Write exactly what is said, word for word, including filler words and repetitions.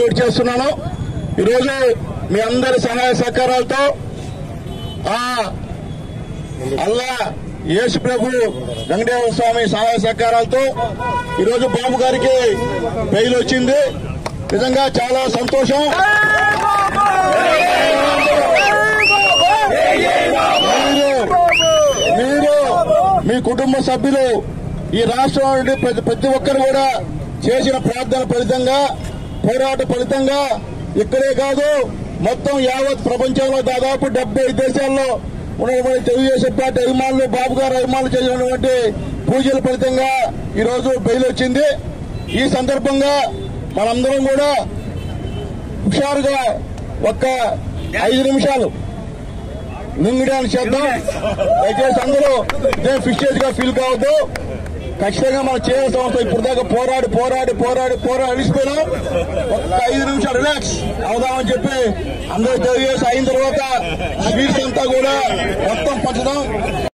Salute చేస్తున్నాను. ఈరోజు మీ అందరి సహాయ సహకారాలతో ఆ అల్లా యేసు ప్రభు వెంకటేశ్వర స్వామి సహాయ సహకారాలతో ఈరోజు బాబు గారికి బెయిల్ వచ్చింది. నిజంగా చాలా సంతోషం. మీరు మీ కుటుంబ సభ్యులు ఈ రాష్ట్రం నుండి ప్రతి ఒక్కరు కూడా చేసిన ప్రార్థన ఫలితంగా, పోరాట ఫలితంగా ఇక్కడే కాదు మొత్తం యావత్ ప్రపంచంలో దాదాపు డెబ్బై దేశాల్లో ఉన్నటువంటి తెలుగుదేశం పార్టీ అభిమానులు, బాబు గారు అభిమానులు చేసినటువంటి పూజల ఫలితంగా ఈరోజు బెయిల్ వచ్చింది. ఈ సందర్భంగా మనందరం కూడా హుషారుగా ఒక్క ఐదు నిమిషాలు నింగిడాన్ని చేద్దాం. దయచేసి అందరూ ఇదే ఫిస్టేజ్ గా ఫీల్ కావద్దు. ఖచ్చితంగా మనం చేయాల్సిన అవసరం. ఇప్పుడు దాకా పోరాడి పోరాడి పోరాడి పోరాడి అలిసిపోయినాం. ఒక్క ఐదు నిమిషాలు రిలాక్స్ అవుదామని చెప్పి అందరూ తెలియజేసి అయిన తర్వాత స్వీట్స్ అంతా కూడా మొత్తం పంచడం.